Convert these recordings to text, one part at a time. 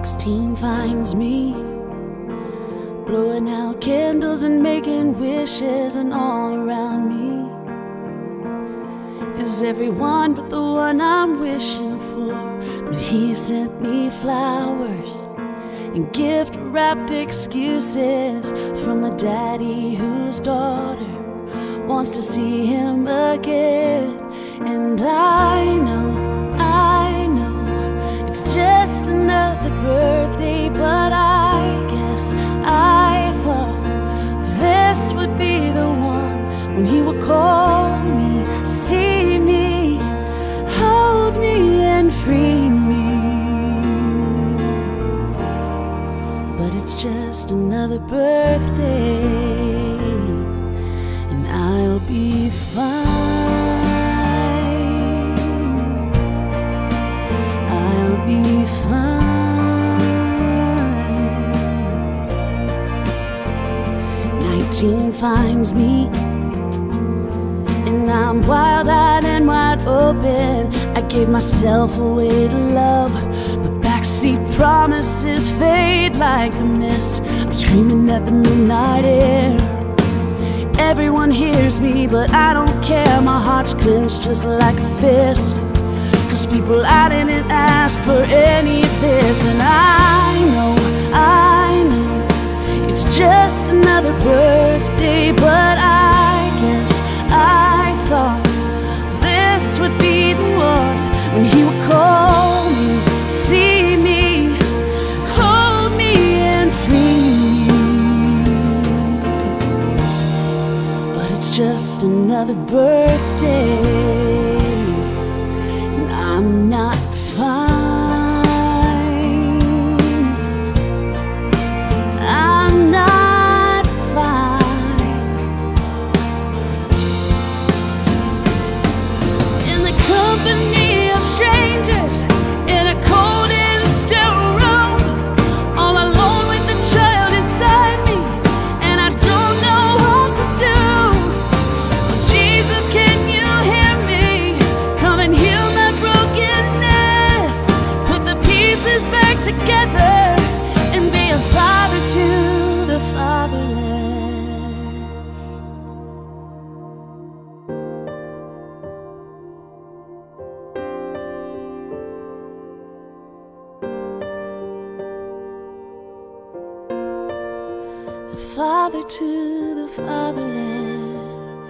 16 finds me blowing out candles and making wishes, and all around me is everyone but the one I'm wishing for. But he sent me flowers and gift-wrapped excuses from a daddy whose daughter wants to see him again. And I know it's just another birthday, but I guess I thought this would be the one when he would call me, see me, hold me and free me. But it's just another birthday, and I'll be fine. I'll be fine. 19 finds me, and I'm wild-eyed and wide open. I gave myself away to love, but backseat promises fade like the mist. I'm screaming at the midnight air. Everyone hears me, but I don't care. My heart's clenched just like a fist, 'cause people, I didn't ask for any of this. And I know it's just another birthday, but I guess I thought this would be the one when he would call me, see me, hold me and free me. But it's just another birthday, and I'm not fine. I'm not fine. In the company of strangers, in a cold and still room, all alone with the child inside me, and I don't know what to do. Jesus, can you hear me? Come and heal my brokenness, put the pieces back together, and be a father to the fatherless. A father to the fatherless.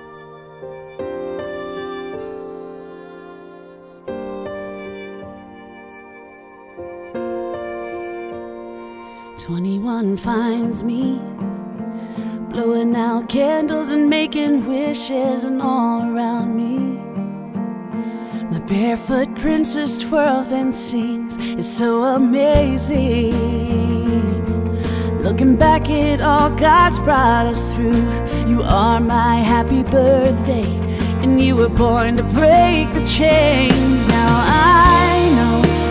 "21 finds me blowing out candles and making wishes, and all around me my barefoot princess twirls and sings. It's so amazing. Looking back at all God's brought us through, you are my happy birthday, and you were born to break the chains. Now I know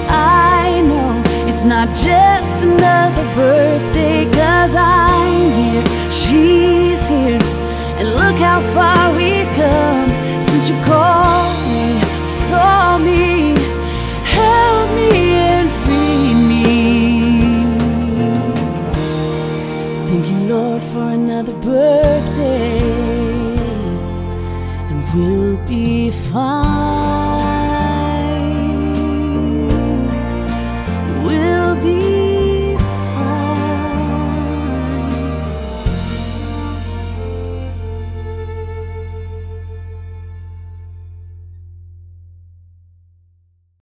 it's not just another birthday, 'cause I'm here, she's here, and look how far we've come since you called me, saw me, held me and freed me. Thank you, Lord, for another birthday, and we'll be fine.